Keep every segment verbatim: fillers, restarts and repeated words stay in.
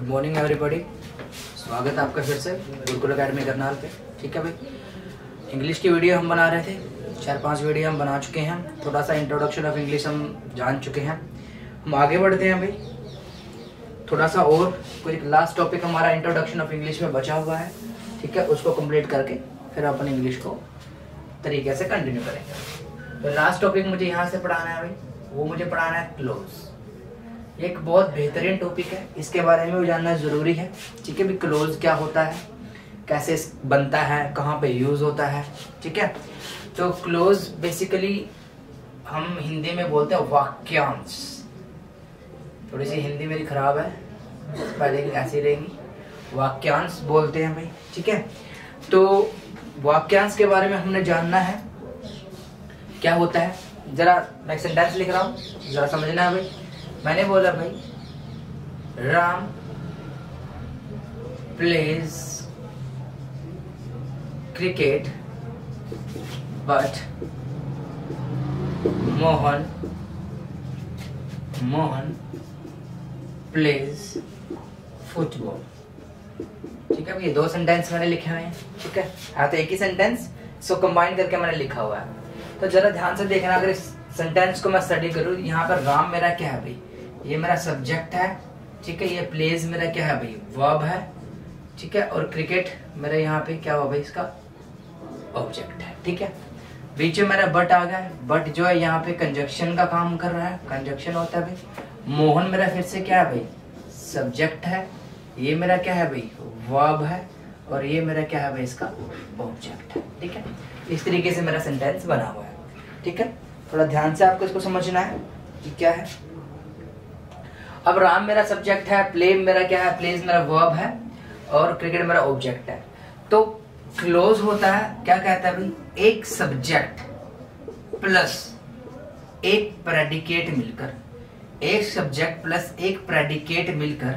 Good morning everybody, स्वागत है आपका फिर से गुरुकुल अकेडमी करनाल पे। ठीक है भाई, इंग्लिश की वीडियो हम बना रहे थे, चार पांच वीडियो हम बना चुके हैं। थोड़ा सा इंट्रोडक्शन ऑफ इंग्लिश हम जान चुके हैं। हम आगे बढ़ते हैं भाई, थोड़ा सा और कोई लास्ट टॉपिक हमारा इंट्रोडक्शन ऑफ इंग्लिश में बचा हुआ है। ठीक है, उसको कंप्लीट करके फिर अपन इंग्लिश को तरीके से कंटिन्यू करेंगे। तो लास्ट टॉपिक मुझे यहाँ से पढ़ाना है भाई, वो मुझे पढ़ाना है क्लोज। एक बहुत बेहतरीन टॉपिक है, इसके बारे में भी जानना ज़रूरी है। ठीक है भी, क्लोज क्या होता है, कैसे बनता है, कहाँ पे यूज़ होता है। ठीक है, तो क्लोज बेसिकली हम हिंदी में बोलते हैं वाक्यांश। थोड़ी सी हिंदी मेरी ख़राब है, पहले की ऐसी रहेगी, वाक्यांश बोलते हैं भाई। ठीक है, तो वाक्यांश के बारे में हमने जानना है क्या होता है। ज़रा मैं सेंटेंस लिख रहा हूँ, ज़रा समझना है भाई। मैंने बोला भाई, Ram plays cricket but Mohan Mohan plays football. ठीक है, ये दो सेंटेंस मैंने लिखे हुए हैं। ठीक है, हाँ तो एक ही सेंटेंस, इसको कंबाइन करके मैंने लिखा हुआ है। तो जरा ध्यान से देखना, अगर इस सेंटेंस को मैं स्टडी करूँ, यहाँ पर राम मेरा क्या है भाई, ये मेरा सब्जेक्ट है। ठीक है, ये प्लेज मेरा क्या है भाई, वर्ब है। ठीक है, और क्रिकेट मेरा यहाँ पे क्या हुआ भाई, इसका ऑब्जेक्ट है। ठीक है, बीच में मेरा बट आ गया है। बट जो है यहाँ पे कंजक्शन का काम कर रहा है, कंजक्शन होता है भाई। मोहन मेरा फिर से क्या है भाई, सब्जेक्ट है। ये मेरा क्या है भाई, वर्ब है। और ये मेरा क्या है भाई, इसका ऑब्जेक्ट है। ठीक है, इस तरीके से मेरा सेंटेंस बना हुआ है। ठीक है, थोड़ा ध्यान से आपको इसको समझना है कि क्या है। अब राम मेरा सब्जेक्ट है, प्ले मेरा क्या है, प्लेज मेरा वर्ब है, और क्रिकेट मेरा ऑब्जेक्ट है। तो क्लोज होता है, क्या कहता है भाई, एक सब्जेक्ट प्लस एक प्रेडिकेट मिलकर, एक सब्जेक्ट प्लस एक प्रेडिकेट मिलकर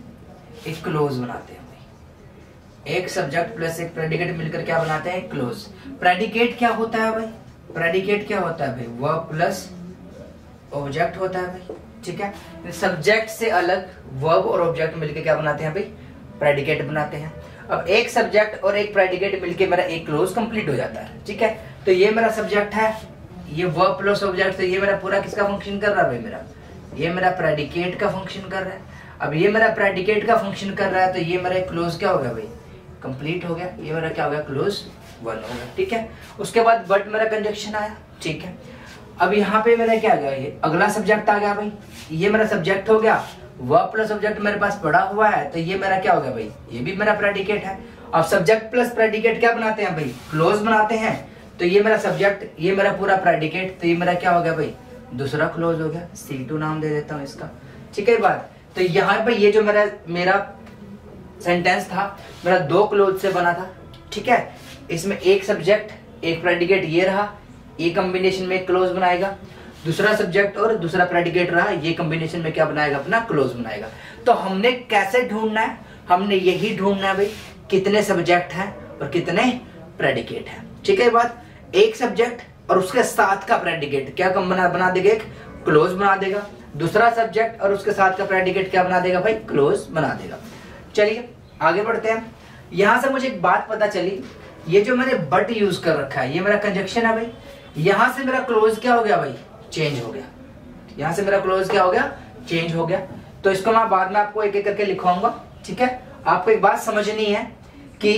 एक क्लोज बनाते हैं भाई। एक सब्जेक्ट प्लस एक प्रेडिकेट मिलकर क्या बनाते हैं, क्लोज। प्रेडिकेट क्या होता है भाई, प्रेडिकेट क्या होता है भाई, वर्ब प्लस ऑब्जेक्ट होता है भाई। ठीक है, सब्जेक्ट से अलग वर्ब और ऑब्जेक्ट मिलके क्या बनाते हैं भाई, प्रेडिकेट बनाते हैं। अब एक सब्जेक्ट और एक प्रेडिकेट मिलके मेरा एक क्लोज कंप्लीट हो जाता है। ठीक है, तो ये मेरा सब्जेक्ट है, ये वर्ब प्लस ऑब्जेक्ट, तो ये मेरा पूरा किसका फंक्शन कर रहा है भाई, मेरा ये मेरा प्रेडिकेट का फंक्शन कर रहा है। अब ये मेरा प्रेडिकेट का फंक्शन कर रहा है, तो ये मेरा क्लोज क्या हो गया भाई, कंप्लीट हो गया। ये मेरा क्या हो गया, क्लोज वन हो गया। ठीक है, उसके बाद बट मेरा कंजक्शन आया। ठीक है, अब यहाँ पे मेरा क्या आ गया, ये अगला सब्जेक्ट आ गया भाई। ये मेरा सब्जेक्ट हो गया, वर्ब प्लस ऑब्जेक्ट मेरे पास पड़ा हुआ है, तो ये मेरा क्या हो गया भाई, ये भी मेरा प्रेडिकेट है। अब सब्जेक्ट प्लस प्रेडिकेट क्या बनाते हैं भाई, क्लोज बनाते हैं। तो ये मेरा सब्जेक्ट, ये मेरा पूरा प्रेडिकेट, तो ये मेरा क्या हो गया भाई, दूसरा क्लोज हो गया। सी टू नाम दे देता हूँ इसका। ठीक है बात, तो यहाँ पे ये जो मेरा मेरा सेंटेंस था, मेरा दो क्लोज से बना था। ठीक है, इसमें एक सब्जेक्ट एक प्रेडिकेट ये रहा, ये कॉम्बिनेशन में क्लोज बनाएगा। दूसरा सब्जेक्ट और दूसरा प्रेडिकेट रहा, ये कॉम्बिनेशन में क्या बनाएगा, अपना क्लोज बनाएगा। तो हमने कैसे ढूंढना है, हमने यही ढूंढना है भाई, कितने सब्जेक्ट हैं और कितने प्रेडिकेट हैं। ठीक है बात, एक सब्जेक्ट और उसके साथ का प्रेडिकेट क्या कम बना बना देगा, एक क्लोज बना देगा। दूसरा सब्जेक्ट और उसके साथ का प्रेडिकेट क्या बना देगा भाई, क्लोज बना देगा। चलिए आगे बढ़ते हैं। यहां से मुझे एक बात पता चली, ये जो मैंने बट यूज कर रखा है, ये मेरा कंजक्शन है भाई। यहां से मेरा क्लोज क्या हो गया भाई, चेंज हो गया। यहां से मेरा क्लोज क्या हो गया, चेंज हो गया। तो इसको मैं बाद में आपको एक एक करके लिखवाऊंगा। ठीक है, आपको एक बात समझनी है कि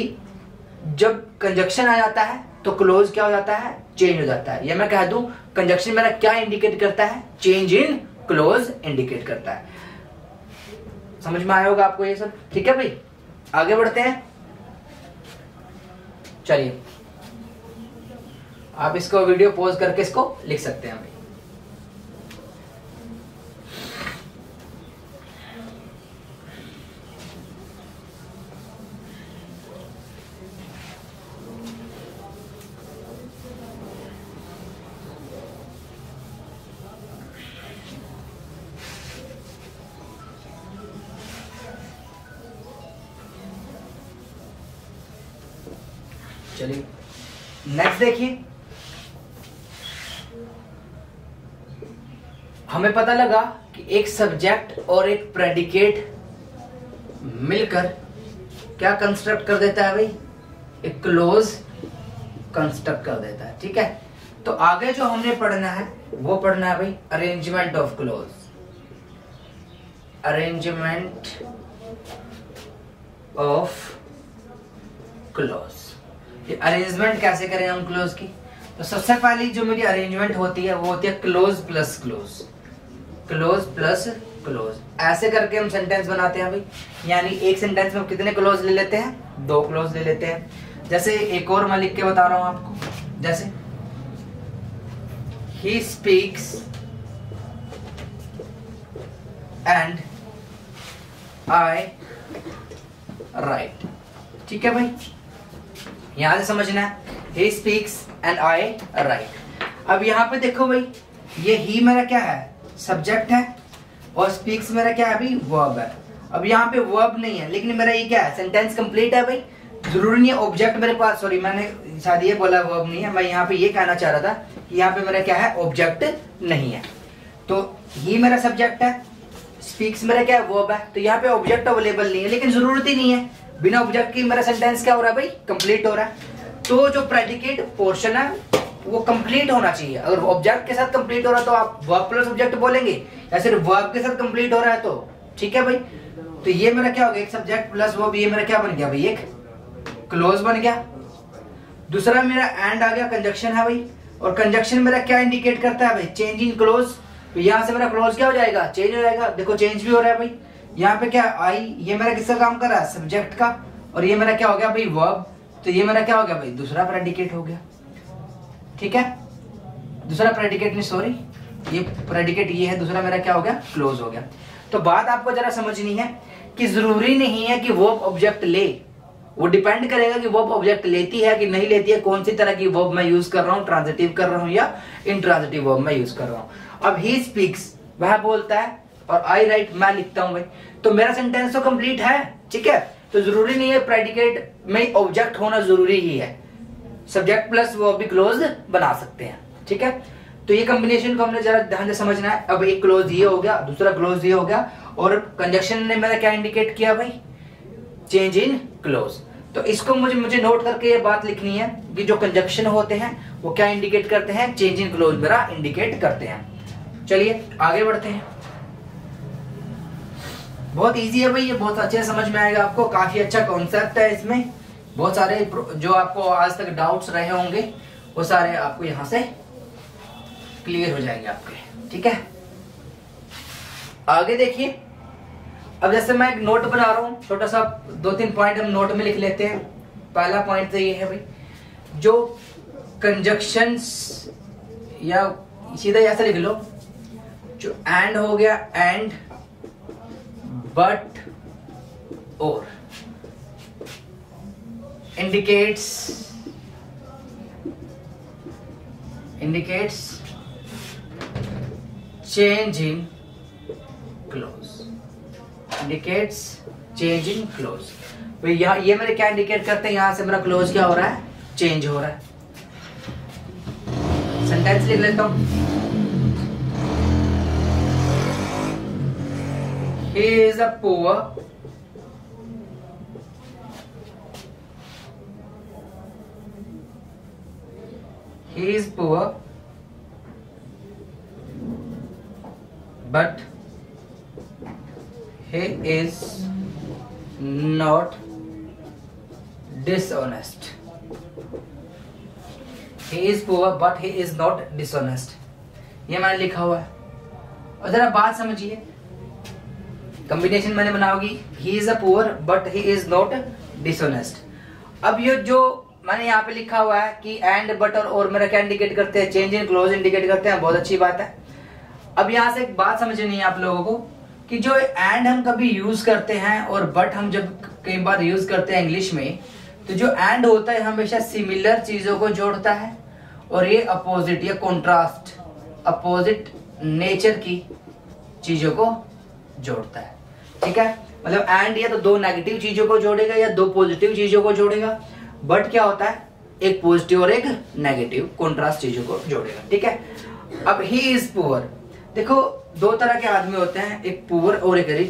जब कंजक्शन आ जाता है तो क्लोज क्या हो जाता है, चेंज हो जाता है। या मैं कह दूं, कंजक्शन मेरा क्या इंडिकेट करता है, चेंज इन क्लोज इंडिकेट करता है। समझ में आया होगा आपको ये सब। ठीक है भाई, आगे बढ़ते हैं। चलिए, आप इसको वीडियो पॉज करके इसको लिख सकते हैं भाई। चलिए नेक्स्ट देखिए, हमें पता लगा कि एक सब्जेक्ट और एक प्रेडिकेट मिलकर क्या कंस्ट्रक्ट कर देता है भाई, एक क्लोज कंस्ट्रक्ट कर देता है। ठीक है, तो आगे जो हमने पढ़ना है वो पढ़ना है भाई arrangement of clause, arrangement of clause. ये अरेंजमेंट कैसे करें हम क्लोज की, तो सबसे पहली जो मेरी अरेंजमेंट होती है वो होती है clause plus clause, clause plus clause. ऐसे करके हम सेंटेंस बनाते हैं भाई, यानी एक सेंटेंस में कितने क्लोज ले लेते हैं, दो क्लोज ले लेते हैं। जैसे एक और मैं लिख के बता रहा हूं आपको, जैसे he speaks and I write। ठीक है भाई, यहां से समझना है, he speaks and I write। अब यहां पे देखो भाई, ये ही मेरा क्या है, सब्जेक्ट है, और स्पीक्स मेरा क्या है भाई, वर्ब है। अब यहाँ पे वर्ब नहीं है, लेकिन मेरा ये क्या है, सेंटेंस कंप्लीट है भाई। जरूरी नहीं है ऑब्जेक्ट मेरे पास, सॉरी मैंने शायद ये बोला वर्ब नहीं है, मैं यहाँ पे ये कहना चाह रहा था कि यहाँ पे मेरा क्या है, ऑब्जेक्ट नहीं है। तो ही मेरा सब्जेक्ट है, स्पीक्स मेरा क्या है, वर्ब है। तो यहाँ पे ऑब्जेक्ट अवेलेबल नहीं है, लेकिन जरूरत ही नहीं है, बिना ऑब्जेक्ट की मेरा सेंटेंस क्या हो रहा है भाई, कंप्लीट हो रहा है। तो जो प्रेडिकेट पोर्शन है वो कंप्लीट होना चाहिए। अगर ऑब्जेक्ट के साथ कंप्लीट हो रहा है तो आप वर्ब प्लस ऑब्जेक्ट बोलेंगे, या सिर्फ वर्ब के साथ कंप्लीट हो रहा है तो ठीक है भाई। तो ये मेरा क्या हो गया, एक सब्जेक्ट प्लस वर्ब, ये मेरा क्या बन गया भाई, एक क्लोज बन गया। दूसरा मेरा एंड आ गया, कंजक्शन है भाई, और कंजक्शन मेरा क्या इंडिकेट करता है भाई, चेंज इन क्लोज। तो यहाँ से मेरा क्लोज क्या हो जाएगा, चेंज हो जाएगा। देखो चेंज भी हो रहा है भाई। यहाँ पे क्या आई, ये मेरा किसका काम कर रहा है, सब्जेक्ट का, और ये मेरा क्या हो गया भाई, वर्ब। तो ये मेरा क्या हो गया भाई, दूसरा प्रेडिकेट हो गया। ठीक है, दूसरा प्रेडिकेट नहीं, सॉरी ये प्रेडिकेट ये है, दूसरा मेरा क्या हो गया, क्लोज हो गया। तो बात आपको जरा समझनी है कि जरूरी नहीं है कि वर्ब ऑब्जेक्ट ले, वो डिपेंड करेगा कि वर्ब ऑब्जेक्ट लेती है कि नहीं लेती है, कौन सी तरह की वर्ब मैं यूज कर रहा हूँ, ट्रांजिटिव कर रहा हूँ या इंट्रांजिटिव वर्ब मैं यूज कर रहा हूँ। अब ही स्पीक्स वह बोलता है, और आई राइट मैं लिखता हूं भाई, तो मेरा सेंटेंस तो कंप्लीट है। ठीक है, तो जरूरी नहीं है प्रेडिकेट में ऑब्जेक्ट होना जरूरी ही है, सब्जेक्ट प्लस वो भी क्लोज बना सकते हैं। ठीक है, तो ये कॉम्बिनेशन को हमने जरा ध्यान से समझना है। अब एक क्लोज ये हो गया, दूसरा क्लोज ये हो गया, और कंजक्शन ने मेरा क्या इंडिकेट किया भाई, चेंज इन क्लोज। तो इसको मुझे मुझे नोट करके ये बात लिखनी है कि जो कंजक्शन होते हैं वो क्या इंडिकेट करते हैं, चेंज इन क्लोज मेरा इंडिकेट करते हैं। चलिए आगे बढ़ते हैं। बहुत इजी है भाई, ये बहुत अच्छे समझ में आएगा आपको, काफी अच्छा कॉन्सेप्ट है इसमें। बहुत सारे जो आपको आज तक डाउट्स रहे होंगे वो सारे आपको यहां से क्लियर हो जाएंगे आपके। ठीक है, आगे देखिए। अब जैसे मैं एक नोट बना रहा हूं, छोटा सा दो तीन पॉइंट हम नोट में लिख लेते हैं। पहला पॉइंट तो ये है भाई, जो कंजक्शंस, या सीधा ऐसा लिख लो, जो एंड हो गया, एंड, बट, और, indicates indicates change in clause, indicates change in clause। तो यहाँ ये मेरे क्या इंडिकेट करते हैं, यहां से मेरा क्लोज क्या हो रहा है, चेंज हो रहा है। सेंटेंस लिख लेता हूं, he is a poor he is poor but he is not dishonest, he is poor but he is not dishonest, ये मैंने लिखा हुआ है। और जरा बात समझिए, कॉम्बिनेशन मैंने बनाओगी, he is a poor but he is not dishonest। अब ये जो मैंने यहाँ पे लिखा हुआ है कि एंड, बट और, और मेरा क्या इंडिकेट करते हैं, चेंज इन क्लोज इंडिकेट करते हैं, बहुत अच्छी बात है। अब यहाँ से एक बात समझनी है आप लोगों को कि जो एंड हम कभी यूज करते हैं और बट हम जब कई बार यूज करते हैं इंग्लिश में, तो जो एंड होता है हमेशा सिमिलर चीजों को जोड़ता है, और ये अपोजिट या कॉन्ट्रास्ट, अपोजिट नेचर की चीजों को जोड़ता है। ठीक है, मतलब एंड या तो दो नेगेटिव चीजों को जोड़ेगा या दो पॉजिटिव चीजों को जोड़ेगा। बट क्या होता है, एक पॉजिटिव और एक नेगेटिव कॉन्ट्रास्ट चीजों को जोड़ेगा। ठीक है, अब ही इज पुअर, देखो दो तरह के आदमी होते हैं, एक पुअर और एक रिच।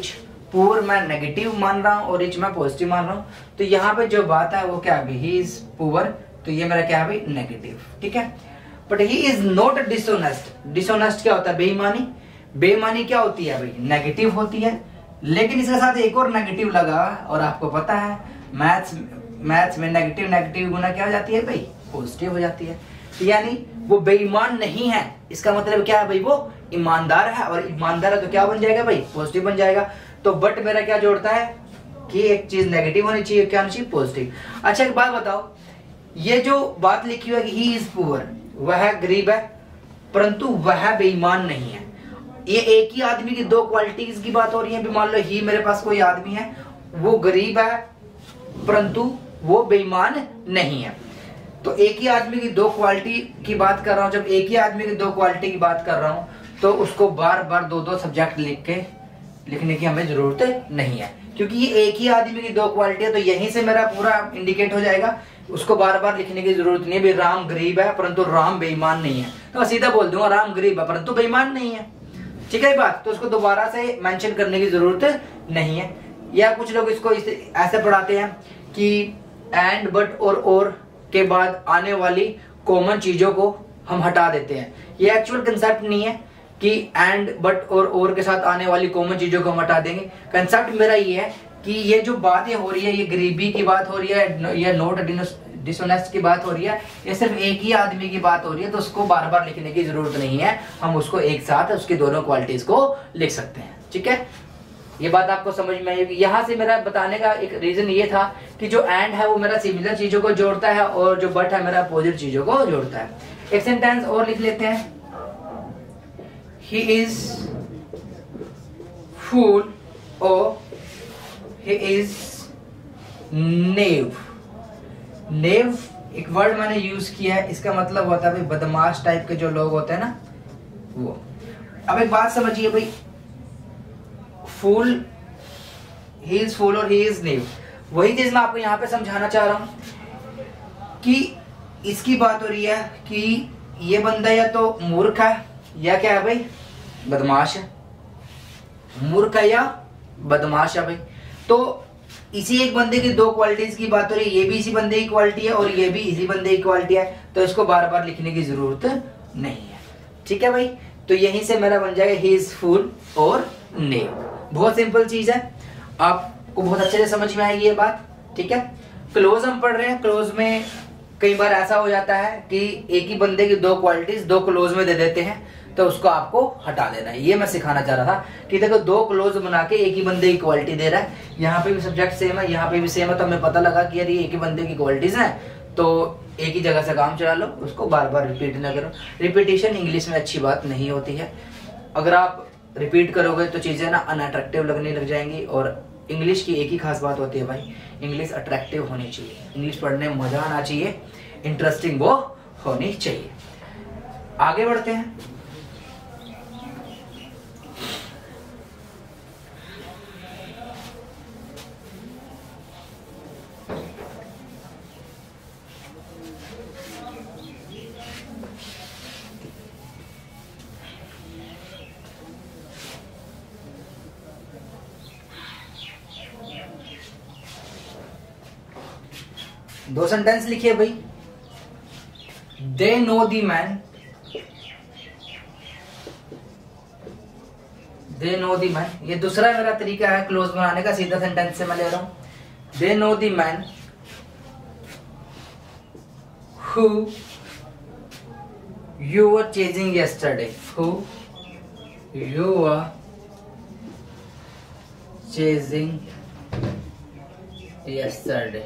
पुअर मैं नेगेटिव मान रहा हूँ और रिच मैं पॉजिटिव मान रहा हूँ, तो यहाँ पे जो बात है वो क्या है, ही इज पुअर, तो ये मेरा क्या है भाई, नेगेटिव, ठीक है। But he is not dishonest, dishonest क्या होता है, बेईमानी, बेईमानी क्या होती है भाई, नेगेटिव होती है, लेकिन इसके साथ एक और नेगेटिव लगा, और आपको पता है मैथ्स मैथ्स में नेगेटिव नेगेटिव गुना क्या हो जाती है भाई, पॉजिटिव हो जाती है। तो यानी वो बेईमान नहीं है, इसका मतलब क्या है भाई, वो ईमानदार है, और ईमानदार है तो क्या बन जाएगा भाई, पॉजिटिव बन जाएगा। तो बट मेरा क्या जोड़ता है कि एक चीज नेगेटिव होनी चाहिए, क्या होनी चाहिए, पॉजिटिव। अच्छा एक बात बताओ, ये जो बात लिखी हुई है कि ही इज पुअर, वह गरीब है परंतु वह बेईमान नहीं है, ये एक ही आदमी की दो क्वालिटीज की बात हो रही है। मान लो ही मेरे पास कोई आदमी है, वो गरीब है परंतु वो बेईमान नहीं है, तो एक ही आदमी की दो क्वालिटी की बात कर रहा हूं। जब एक ही आदमी की दो क्वालिटी की बात कर रहा हूं तो उसको बार बार दो दो सब्जेक्ट लिख के लिखने की हमें जरूरत नहीं है, क्योंकि ये एक ही आदमी की दो क्वालिटी है, तो यहीं से मेरा पूरा इंडिकेट हो जाएगा, उसको बार बार लिखने की जरूरत नहीं है। भाई राम गरीब है परंतु राम बेईमान नहीं है, तो मैं सीधा बोल दूंगा राम गरीब है परंतु बेईमान नहीं है, ठीक है बात। तो उसको दोबारा से मेंशन करने की जरूरत नहीं है। या कुछ लोग इसको इस, ऐसे पढ़ाते हैं कि एंड बट और और के बाद आने वाली कॉमन चीजों को हम हटा देते हैं। ये एक्चुअल कंसेप्ट नहीं है कि एंड बट और और के साथ आने वाली कॉमन चीजों को हम हटा देंगे। कंसेप्ट मेरा ये है कि ये जो बातें हो रही है, ये गरीबी की बात हो रही है, ये नोट डिसऑनेस्ट की बात हो रही है, ये सिर्फ एक ही आदमी की बात हो रही है, तो उसको बार बार लिखने की जरूरत नहीं है, हम उसको एक साथ उसकी दोनों क्वालिटीज को लिख सकते हैं, ठीक है। ये बात आपको समझ में आएगी। यहाँ से मेरा बताने का एक रीजन ये था कि जो एंड है वो मेरा सिमिलर चीजों को जोड़ता है और जो बट है मेरा अपोजिट चीजों को जोड़ता है। एक सेंटेंस और लिख लेते हैं, ही इज फूल और ही इज नेव। नेव एक वर्ड मैंने यूज किया है, इसका मतलब होता है भाई बदमाश टाइप के जो लोग होते हैं ना वो। अब एक बात समझिए भाई, फूल, ही इज फूल और ही इज नेव, वही चीज मैं आपको यहाँ पे समझाना चाह रहा हूं कि इसकी बात हो रही है कि ये बंदा या तो मूर्ख है या क्या है भाई, बदमाश है, मूर्ख है या बदमाश है भाई। तो इसी एक बंदे की दो क्वालिटीज की बात हो रही है, ये भी इसी बंदे की क्वालिटी है और ये भी इसी बंदे की क्वालिटी है, तो इसको बार बार लिखने की जरूरत नहीं है, ठीक है भाई। तो यहीं से मेरा बन जाएगा ही इज फूल और नेव। बहुत सिंपल चीज है, आपको बहुत अच्छे से समझ में आएगी ये बात, ठीक है। क्लोज हम पढ़ रहे हैं, क्लोज में कई बार ऐसा हो जाता है कि एक ही बंदे की दो क्वालिटीज दो क्लोज में दे देते हैं, तो उसको आपको हटा देना है। ये मैं सिखाना चाह रहा था कि देखो दो क्लोज बना के एक ही बंदे की क्वालिटी दे रहा है, यहाँ पे भी सब्जेक्ट सेम है, यहाँ पे भी सेम है, तो हमें पता लगा कि यार ये एक ही बंदे की क्वालिटीज हैं, तो एक ही जगह से काम चला लो, उसको बार बार रिपीट ना करो। रिपीटिशन इंग्लिश में अच्छी बात नहीं होती है, अगर आप रिपीट करोगे तो चीजें ना अनअट्रैक्टिव लगने लग जाएंगी। और इंग्लिश की एक ही खास बात होती है भाई, इंग्लिश अट्रैक्टिव होनी चाहिए, इंग्लिश पढ़ने में मजा आना चाहिए, इंटरेस्टिंग वो होनी चाहिए। आगे बढ़ते हैं। दो सेंटेंस लिखिए भाई, they know the man, they know the man, ये दूसरा मेरा तरीका है क्लोज बनाने का, सीधा सेंटेंस से मैं ले रहा हूं। They know the man who you were chasing yesterday, who you were chasing yesterday.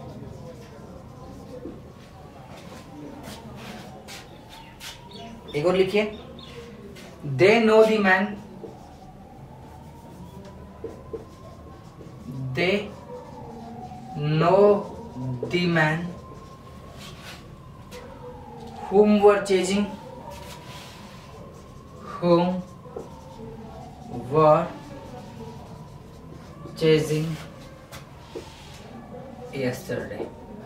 एक और लिखिए, they know the man, they know the man whom were chasing, whom were chasing yesterday।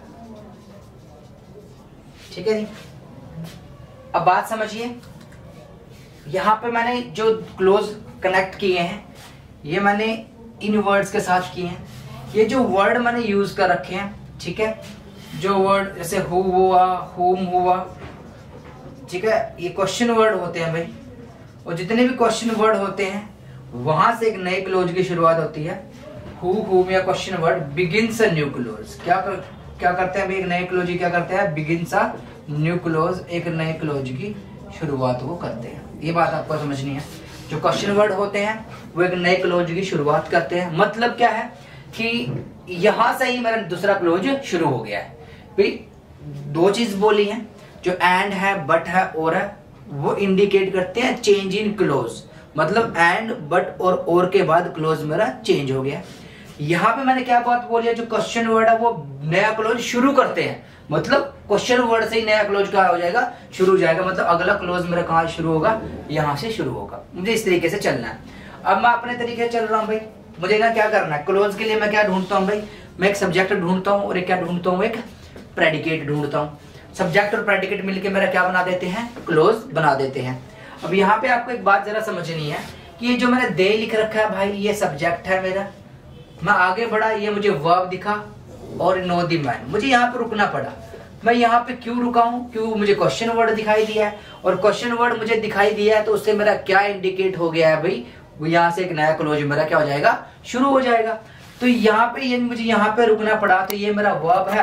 ठीक है जी, अब बात समझिए, यहां पे मैंने जो क्लोज कनेक्ट किए हैं ये मैंने इन वर्ड्स के साथ किए हैं। ये जो वर्ड मैंने यूज कर रखे हैं, ठीक है, जो वर्ड जैसे हु हुआ, हुम हुआ, ठीक है, ये क्वेश्चन वर्ड होते हैं भाई। और जितने भी क्वेश्चन वर्ड होते हैं वहां से एक नए क्लोज की शुरुआत होती है। हु हुम या question word begins a new clause. क्या कर, क्या करते हैं भाई, एक नए क्लोज की क्या करते हैं, बिगिन्स अ न्यू क्लोज, एक नए क्लोज की शुरुआत वो करते हैं। ये बात आपको समझनी है। जो क्वेश्चन वर्ड होते हैं वो एक नए क्लोज की शुरुआत करते हैं। मतलब क्या है कि यहां से ही मेरा दूसरा क्लोज शुरू हो गया है भाई। दो चीज बोली है, जो एंड है, बट है, और है, वो इंडिकेट करते हैं चेंज इन क्लोज। मतलब एंड, बट और और के बाद क्लोज मेरा चेंज हो गया। यहाँ पे मैंने क्या बात बोली है, जो क्वेश्चन वर्ड है वो नया क्लोज शुरू करते हैं। मतलब क्वेश्चन वर्ड से ही नया क्लोज क्या हो जाएगा, शुरू हो जाएगा। मतलब अगला क्लोज मेरा कहाँ शुरू होगा, यहाँ से शुरू होगा। मुझे इस तरीके से चलना है। अब मैं अपने तरीके से चल रहा हूँ भाई। मुझे ना क्या करना है, क्लोज के लिए मैं क्या ढूंढता हूँ भाई, मैं एक सब्जेक्ट ढूंढता हूँ और एक क्या ढूंढता हूँ, एक प्रेडिकेट ढूंढता हूँ। सब्जेक्ट और प्रेडिकेट मिलकर मेरा क्या बना देते हैं, क्लोज बना देते हैं। अब यहाँ पे आपको एक बात जरा समझनी है कि ये जो मैंने दे लिख रखा है भाई, ये सब्जेक्ट है मेरा। मैं आगे बढ़ा, ये मुझे वर्ब दिखा और नो द मैन। मुझे यहाँ पे रुकना पड़ा। मैं यहाँ पे क्यों रुका हूँ, क्यों, मुझे क्वेश्चन वर्ड दिखाई दिया है और क्वेश्चन वर्ड मुझे दिखाई दिया है तो उससे मेरा क्या इंडिकेट हो गया है भाई, वो यहाँ से एक नया क्लोज मेरा क्या हो जाएगा, शुरू हो जाएगा। तो यहाँ पे ये मुझे यहाँ पे रुकना पड़ा। तो ये मेरा वर्ब है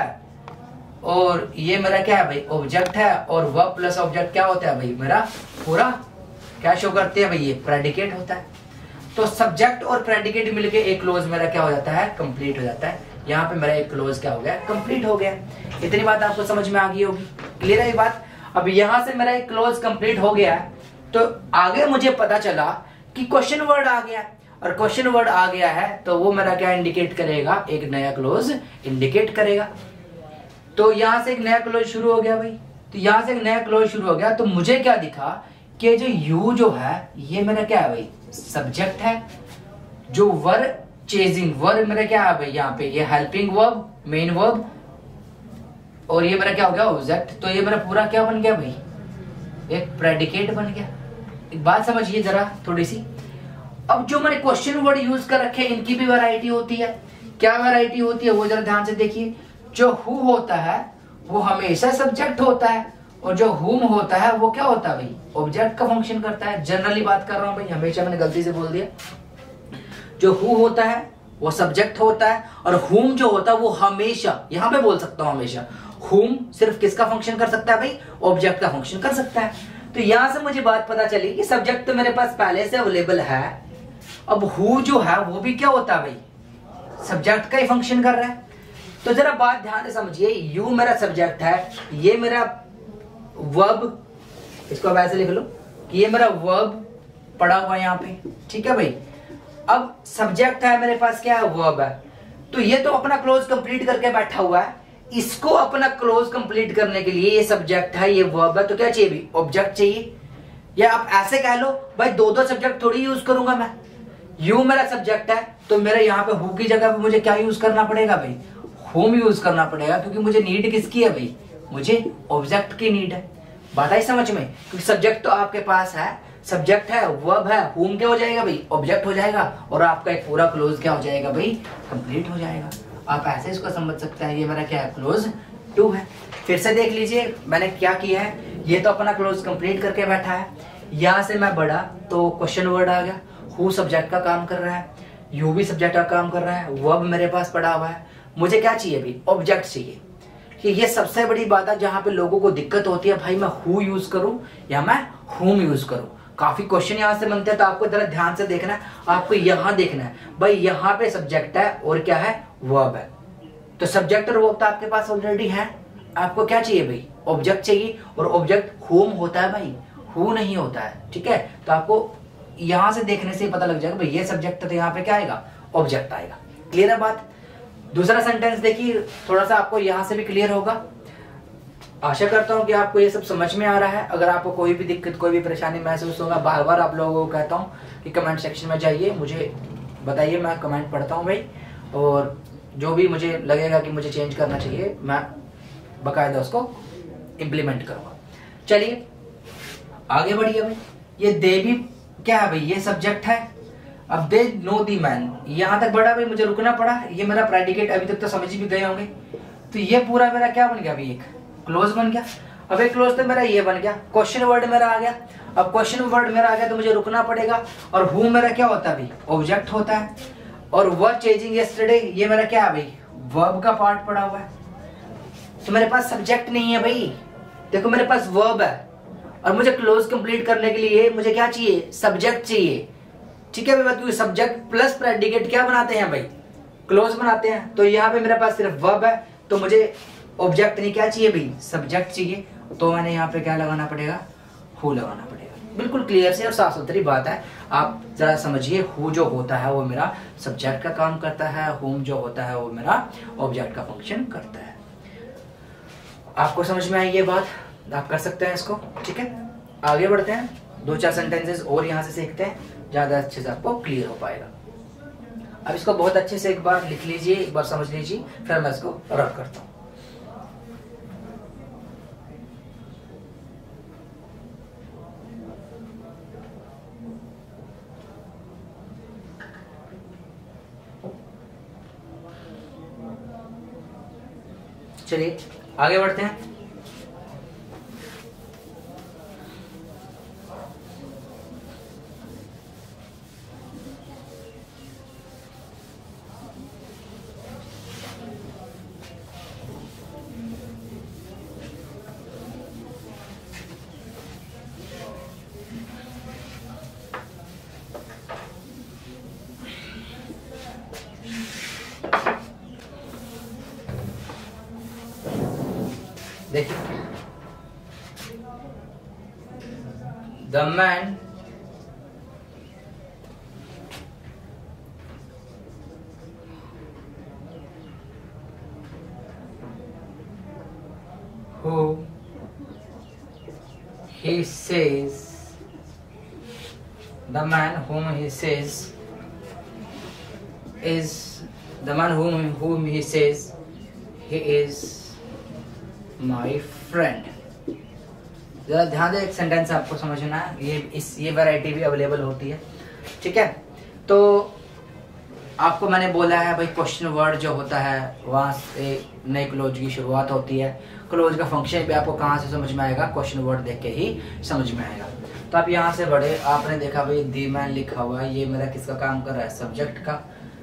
और ये मेरा क्या है भाई, ऑब्जेक्ट है। और वर्ब प्लस ऑब्जेक्ट क्या होता है भाई, मेरा पूरा क्या शो करते हैं भाई, ये प्रेडिकेट होता है। तो सब्जेक्ट और प्रेडिकेट मिलके एक क्लोज मेरा क्या हो जाता है, कंप्लीट हो जाता है। यहाँ पे मेरा एक क्लोज क्या हो गया, कंप्लीट हो गया। इतनी बात आपको समझ में आ गई होगी, क्लियर है ये बात। अब यहाँ से मेरा एक क्लोज कंप्लीट हो गया है तो आगे मुझे पता चला कि क्वेश्चन वर्ड आ गया, और क्वेश्चन वर्ड आ गया है तो वो मेरा क्या इंडिकेट करेगा, एक नया क्लोज इंडिकेट करेगा। तो यहाँ से एक नया क्लोज शुरू हो गया भाई। तो यहाँ से एक नया क्लोज शुरू हो गया तो मुझे क्या दिखा कि जो यू जो है ये मेरा क्या है भाई, सब्जेक्ट है। जो वर्ब चेजिंग वर्ब मेरा क्या है भाई, यहाँ पे ये हेल्पिंग वर्ब, मेन वर्ब, और ये मेरा क्या हो गया, ऑब्जेक्ट। तो ये मेरा पूरा क्या बन गया भाई, एक प्रेडिकेट बन गया। एक बात समझिए जरा थोड़ी सी। अब जो मैंने क्वेश्चन वर्ड यूज कर रखे हैं इनकी भी वैरायटी होती है। क्या वैरायटी होती है वो जरा ध्यान से देखिए। जो हु होता है वो हमेशा सब्जेक्ट होता है और जो हुम होता है वो क्या होता है भाई, ऑब्जेक्ट का फंक्शन करता है। जनरली बात कर रहा हूं भाई, हमेशा मैंने गलती से बोल दिया। जो हु होता है वो सब्जेक्ट होता है और हुम जो होता है वो हमेशा, यहां पे बोल सकता हूं हमेशा, हुम सिर्फ किसका फंक्शन कर सकता है भाई, ऑब्जेक्ट का फंक्शन कर सकता है। तो यहां से मुझे बात पता चली कि सब्जेक्ट तो मेरे पास पहले से अवेलेबल है। अब हु जो है वो भी क्या होता है भाई, सब्जेक्ट का ही फंक्शन कर रहा है। तो जरा बात ध्यान से समझिए, यू मेरा सब्जेक्ट है, ये मेरा वर्ब, इसको अब ऐसे लिख लो कि ये मेरा वर्ब पड़ा हुआ है यहाँ पे, ठीक है भाई। अब सब्जेक्ट है मेरे पास, क्या है, वर्ब है। तो ये तो अपना क्लोज कंप्लीट करके बैठा हुआ है। इसको अपना क्लोज कंप्लीट करने के लिए ये सब्जेक्ट है, ये वर्ब है, तो क्या चाहिए भी, ऑब्जेक्ट चाहिए। या आप ऐसे कह लो भाई, दो दो सब्जेक्ट थोड़ी यूज करूंगा मैं। यू मेरा सब्जेक्ट है तो मेरे यहाँ पे हु की जगह पे मुझे क्या यूज करना पड़ेगा भाई, होम यूज करना पड़ेगा, क्योंकि मुझे नीड किसकी है भाई, मुझे ऑब्जेक्ट की नीड है। बात आई समझ में, क्योंकि सब्जेक्ट तो आपके पास है, सब्जेक्ट है, वर्ब है, होम क्या हो जाएगा भाई, ऑब्जेक्ट हो जाएगा, और आपका एक पूरा क्लोज क्या हो जाएगा भाई, कंप्लीट हो जाएगा। आप ऐसे इसको समझ सकते हैं, ये मेरा क्या है, क्लोज टू है। फिर से देख लीजिए मैंने क्या किया है, ये तो अपना क्लोज कंप्लीट करके बैठा है। यहां से मैं बढ़ा तो क्वेश्चन वर्ड आ गया, हु सब्जेक्ट का काम कर रहा है, यू भी सब्जेक्ट का काम कर रहा है, वर्ब मेरे पास पड़ा हुआ है। मुझे क्या चाहिए भाई, ऑब्जेक्ट चाहिए। कि ये सबसे बड़ी बात है जहां पे लोगों को दिक्कत होती है, भाई मैं हु यूज करूं या मैं हुम यूज करूं। काफी क्वेश्चन यहां से बनते हैं, तो आपको जरा ध्यान से देखना है, आपको यहां देखना है भाई, यहाँ पे सब्जेक्ट है और क्या है, वर्ब है। तो सब्जेक्ट और वर्ब तो आपके पास ऑलरेडी है, आपको क्या चाहिए भाई, ऑब्जेक्ट चाहिए। और ऑब्जेक्ट होम होता है भाई, हु नहीं होता है, ठीक है। तो आपको यहां से देखने से ही पता लग जाएगा भाई ये सब्जेक्ट है तो यहाँ पे क्या आएगा, ऑब्जेक्ट आएगा। क्लियर है बात। दूसरा सेंटेंस देखिए, थोड़ा सा आपको यहां से भी क्लियर होगा। आशा करता हूं कि आपको ये सब समझ में आ रहा है। अगर आपको कोई भी दिक्कत, कोई भी परेशानी महसूस होगा, बार बार आप लोगों को कहता हूं कि कमेंट सेक्शन में जाइए, मुझे बताइए, मैं कमेंट पढ़ता हूं भाई। और जो भी मुझे लगेगा कि मुझे चेंज करना चाहिए, मैं बाकायदा उसको इम्प्लीमेंट करूंगा। चलिए आगे बढ़िए भाई। ये दे भी क्या है भाई, ये सब्जेक्ट है। अब दे नो दी मैन, यहां तक बढ़ा भाई, मुझे रुकना पड़ा, ये मेरा प्रेडिकेट अभी तक तो समझ भी गए होंगे। तो ये पूरा मेरा क्या बन गया अभी, एक क्लोज बन गया। अब एक क्लोज तो मेरा ये बन गया, क्वेश्चन वर्ड मेरा आ गया। अब क्वेश्चन वर्ड मेरा आ गया तो मुझे रुकना पड़ेगा, और हु मेरा क्या होता है अभी, ऑब्जेक्ट होता है। और वर चेजिंग यस्टरडे, ये मेरा क्या है भाई, वर्ब का पार्ट पड़ा हुआ है। तो मेरे पास सब्जेक्ट नहीं है भाई, देखो मेरे पास वर्ब है, और मुझे क्लोज कंप्लीट करने के लिए मुझे क्या चाहिए, सब्जेक्ट चाहिए। ठीक है भाई, सब्जेक्ट प्लस प्रेडिकेट क्या बनाते हैं भाई, क्लोज बनाते हैं। तो यहाँ पे मेरे पास सिर्फ वर्ब है, तो मुझे ऑब्जेक्ट नहीं, क्या चाहिए भाई, सब्जेक्ट चाहिए। तो मैंने यहाँ पे क्या लगाना पड़ेगा, हु लगाना पड़ेगा। बिल्कुल क्लियर से और साफ सुथरी बात है, आप जरा समझिए। हु जो होता है वो मेरा सब्जेक्ट का काम करता है, हुम जो होता है वो मेरा ऑब्जेक्ट का फंक्शन करता है। आपको समझ में आई ये बात, आप कर सकते हैं इसको। ठीक है, आगे बढ़ते हैं, दो चार सेंटेंसेस और यहाँ से सीखते हैं, ज्यादा अच्छे से आपको क्लियर हो पाएगा। अब इसको बहुत अच्छे से एक बार लिख लीजिए, एक बार समझ लीजिए, फिर मैं इसको रब करता हूँ। चलिए आगे बढ़ते हैं। देखिए, the man who he says, the man whom he says is the man whom whom he says he is my friend। जरा ध्यान दे, एक सेंटेंस आपको समझना है, ये इस ये वैरायटी भी अवेलेबल होती है। ठीक है, तो आपको मैंने बोला है भाई क्वेश्चन वर्ड जो होता है वहां से नए क्लोज की शुरुआत होती है। क्लोज का फंक्शन भी आपको कहाँ से समझ में आएगा, क्वेश्चन वर्ड देख के ही समझ में आएगा। तो आप यहाँ से बढ़े, आपने देखा भाई दी मैन लिखा हुआ है, ये मेरा किसका काम कर रहा है, सब्जेक्ट का।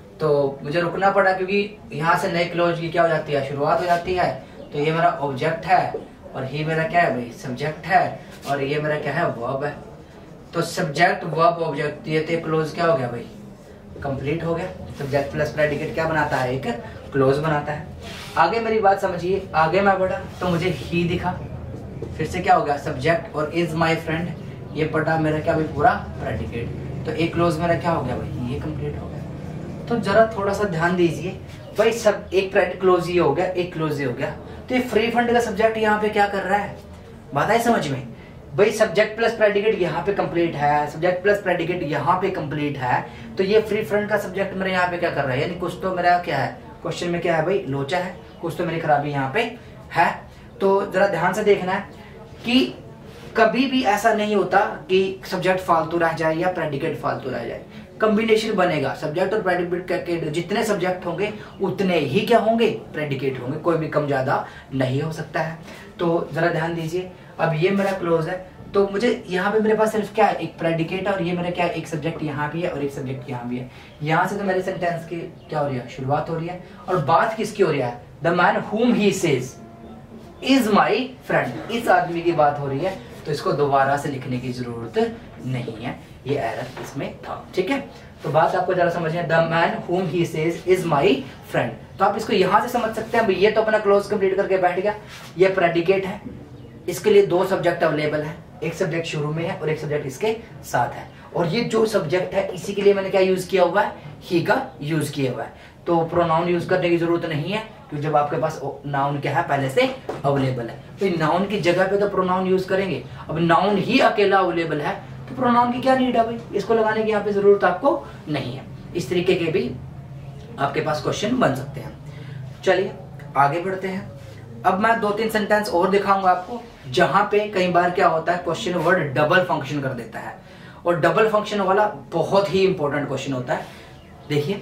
तो मुझे रुकना पड़ा क्योंकि यहाँ से नए क्लोज की क्या हो जाती है, शुरुआत हो जाती है। तो ये मेरा ऑब्जेक्ट है, और ये मेरा क्या है भाई, सब्जेक्ट है, और ये मेरा क्या है, वर्ब है। तो सब्जेक्ट वर्ब ऑब्जेक्ट, ये तो क्लोज क्या हो गया भाई, कंप्लीट हो गया। सब्जेक्ट प्लस प्रेडिकेट क्या बनाता है, एक क्लोज बनाता है। आगे मेरी बात समझिए, आगे मैं बढ़ा तो मुझे ही दिखा, फिर से क्या हो गया, सब्जेक्ट, और इज माई फ्रेंड, ये पटा मेरा क्या भाई, पूरा प्रेडिकेट। तो एक क्लोज मेरा क्या हो गया भाई, ये कंप्लीट हो गया। तो जरा थोड़ा सा ध्यान दीजिए भाई, सब एक प्रेडिकेट क्लोज ही हो गया, एक क्लोज ही हो गया। तो ये फ्री फंड का सब्जेक्ट यहाँ पे क्या कर रहा है, बात है समझ में भाई। सब्जेक्ट प्लस प्रेडिकेट यहाँ पे कंप्लीट है, सब्जेक्ट प्लस प्रेडिकेट यहाँ पे कंप्लीट है। तो ये फ्री फ्रंट का सब्जेक्ट मेरे यहाँ पे क्या कर रहा है, यानी कुछ तो मेरा क्या है, क्वेश्चन में क्या है भाई, लोचा है, कुछ तो मेरी खराबी यहाँ पे है। तो जरा ध्यान से देखना है कि कभी भी ऐसा नहीं होता कि सब्जेक्ट फालतू रह जाए या प्रेडिकेट फालतू रह जाए। कॉम्बिनेशन बनेगा, सब्जेक्ट और प्रेडिकेट के जितने सब्जेक्ट होंगे उतने ही क्या होंगे, प्रेडिकेट होंगे, कोई भी कम ज्यादा नहीं हो सकता है। तो जरा ध्यान दीजिए, अब ये मेरा क्लोज है, तो मुझे यहाँ पे मेरे पास सिर्फ क्या है, एक प्रेडिकेट, और ये मेरा क्या है, एक सब्जेक्ट यहाँ भी है और एक सब्जेक्ट यहाँ भी है। यहाँ से तो मेरे सेंटेंस की क्या हो रही है, शुरुआत हो रही है। और बात किसकी हो रही है, the man whom he says is my friend, इस आदमी की बात हो रही है। तो इसको दोबारा से लिखने की जरूरत नहीं है, ये एरर इसमें था। ठीक है, तो बात आपको जरा समझिए, the man whom he says is my friend. तो आप इसको यहाँ से समझ सकते हैं, ये तो अपना क्लोज कंप्लीट करके बैठ गया, ये प्रेडिकेट है, इसके लिए दो सब्जेक्ट अवेलेबल है, एक सब्जेक्ट शुरू में है और एक सब्जेक्ट इसके साथ है। और ये जो सब्जेक्ट है इसी के लिए मैंने क्या यूज किया हुआ है, ही का यूज किया हुआ है। तो प्रोनाउन यूज करने की जरूरत नहीं है, क्योंकि जब आपके पास नाउन क्या है पहले से अवेलेबल है, तो नाउन की जगह पे तो प्रोनाउन यूज करेंगे। अब नाउन ही अकेला अवेलेबल है तो प्रोनाउन की क्या नीड है भाई, इसको लगाने की यहाँ पे जरूरत आपको नहीं है। इस तरीके के भी आपके पास क्वेश्चन बन सकते हैं। चलिए आगे बढ़ते हैं। अब मैं दो तीन सेंटेंस और दिखाऊंगा आपको, जहां पे कई बार क्या होता है, क्वेश्चन वर्ड डबल फंक्शन कर देता है। और डबल फंक्शन वाला बहुत ही इंपॉर्टेंट क्वेश्चन होता है। देखिए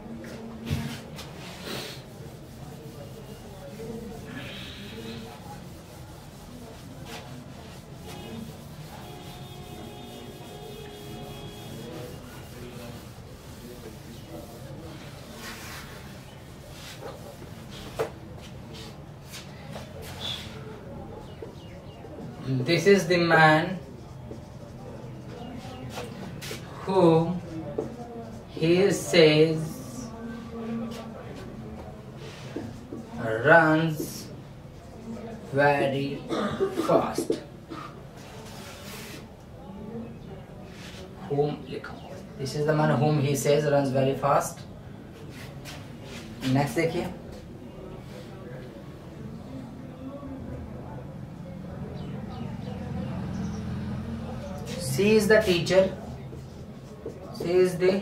this is the man whom he says runs very fast. Whom लिखो, this is the man whom he says runs very fast. Next देखिए, she is the teacher, she is the,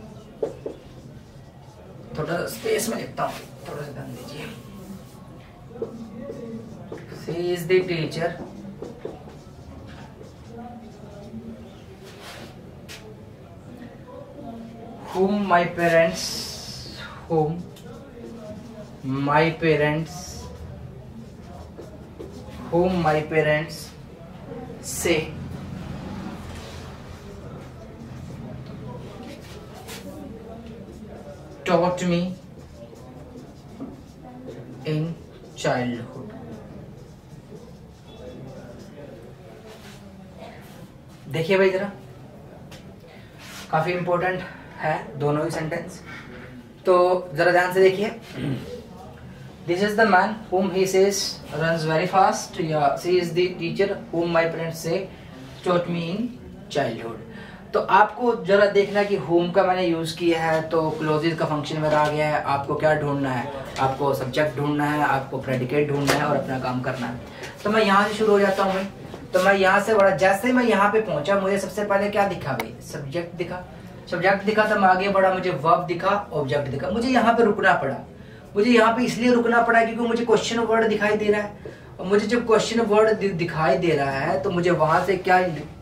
थोड़ा space में लिखता हूँ, थोड़ा सा ध्यान दीजिए। she is the teacher whom my parents whom my parents whom my parents say taught me in childhood. देखिए भाई जरा, काफी इंपॉर्टेंट है दोनों ही सेंटेंस, तो जरा ध्यान से देखिए। This is the man whom he says runs very fast, या she is the teacher whom my parents say taught me in childhood। तो आपको जरा देखना कि whom का मैंने यूज किया है, तो क्लोजेस का फंक्शन मेरा आ गया है। आपको क्या ढूंढना है, आपको सब्जेक्ट ढूंढना है, आपको प्रेडिकेट ढूंढना है और अपना काम करना है। तो मैं यहाँ से शुरू हो जाता हूँ भाई। तो मैं यहाँ से बड़ा, जैसे मैं यहाँ पे पहुंचा मुझे सबसे पहले क्या दिखा भाई, सब्जेक्ट दिखा। सब्जेक्ट दिखा तो मैं आगे बढ़ा, मुझे वर्ब दिखा, ऑब्जेक्ट दिखा। मुझे यहाँ पे रुकना पड़ा। मुझे यहाँ पे इसलिए रुकना पड़ा क्योंकि मुझे क्वेश्चन वर्ड दिखाई दे रहा है, और मुझे जब क्वेश्चन वर्ड दिखाई दे रहा है तो मुझे वहां से क्या